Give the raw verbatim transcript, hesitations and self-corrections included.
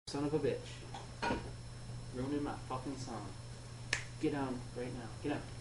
Son of a bitch. Ruining my fucking song. Get down right now. Get down.